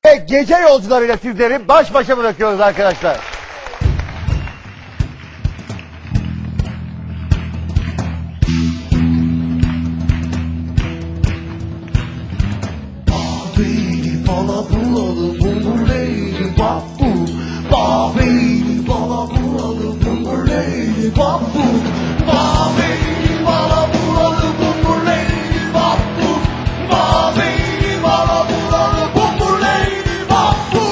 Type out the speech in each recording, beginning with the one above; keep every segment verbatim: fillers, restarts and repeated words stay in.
Ve gece yolcularıyla sizleri baş başa bırakıyoruz arkadaşlar. Baby bana bunalı bumur lady babu. Baby bana bunalı bumur lady babu. Baby bana bunalı bumur lady babu. Baby bana bunalı bumur lady babu.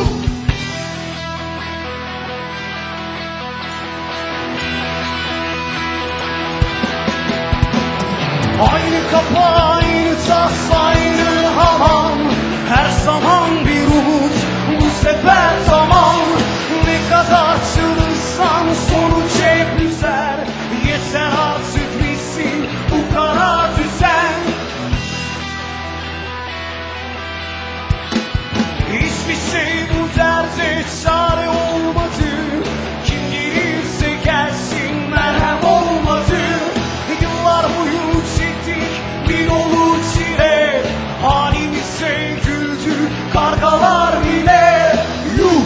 Aynı kapı, aynı tas, aynı hamam. Her zaman bir umut, bu sefer tamam. Ne kadar çırpınsan sonuç hep güzel. Yeter artık bitsin bu kara düzen. Hiçbir şey bu derde çare olmadı. Kim gelirse gelsin merhem olmadı. Yıllar boyu çektik bir dolu çile. Halimize güldü kargalar bile. Yuh!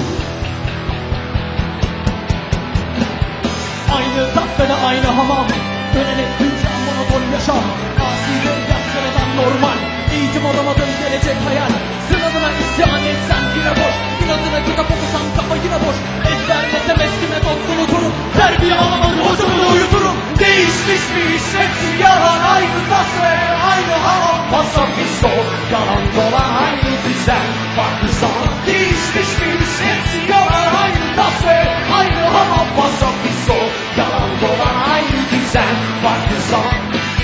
Aynı tasvede aynı hamam. Dönerek dünya monoton yaşam. Asiyle yaşlarından normal. Eğitim alamadın gelecek hayal. Sınavına isyan etsen yine boş. İnadına kitap okusan kafa yine boş. Ezberlesem eski metot unuturum. Terbiye alamadım hocamı uyuturum. Değişmiş bir iş hepsi yalan. Aynı tas ve aynı hamam. Pasak istol yalan dolan aynı düzen. Farklı zaman değişmiş bir iş hepsi yalan. Aynı tas ve aynı hamam. Pasak istol yalan dolan aynı düzen. Farklı zaman.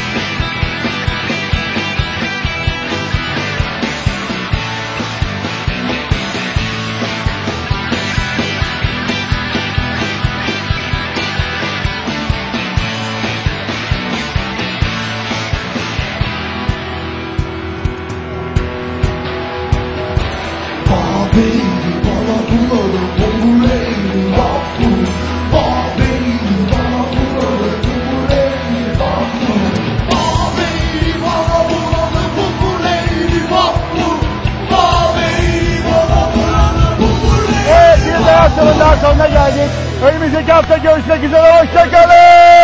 Baby bana bunalı bumur lady babu. Baby bana bunalı bumur lady babu. Baby bana bunalı bumur lady babu. Baby bana bunalı bumur lady. Evet, bir daha sonundan sonuna geldik. Önümüzdeki hafta görüşmek üzere, hoşçakalın.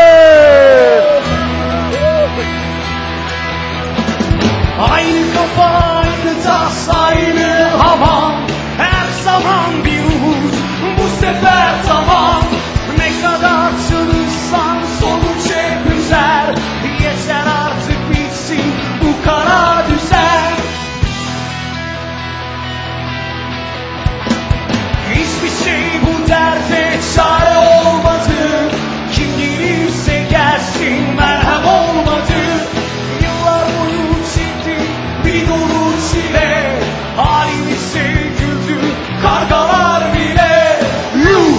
Aynı kafa, aynı tas, aynı hamam. Her zaman bir umut, bu sefer tamam. Ne kadar çalışsan sonuç hep güzel. Yeter artık bitsin bu kara düzen. Hiçbir şey bu derde çare olmadı. Kim gelirse gelsin merhem olmadı. Yıllar boyu çektim bir dolu çile. Halimize güldü kargalar bile. Yuh!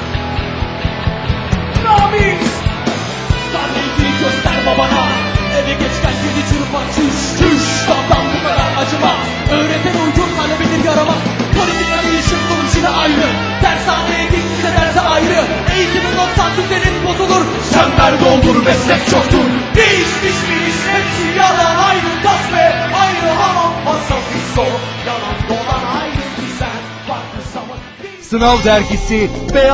Namis! Karneydi göster babana. Eve geçken yedi çırpma çüş çüş. Damdan bu kadar acıma. Öğreten uydum talebedir yaramaz. Politika değişim sonuç yine aynı. Dershaneye gitse derse ayrı. Eğitimin noksan düzenin bozulur. Çember doldur meslek çoktur. Değişmiş bir iş hepsi yalan. Aynı tas ve aynı hamam. Masal sol yalan dolan aynı düzen. Farklı zaman. Sınav dergisi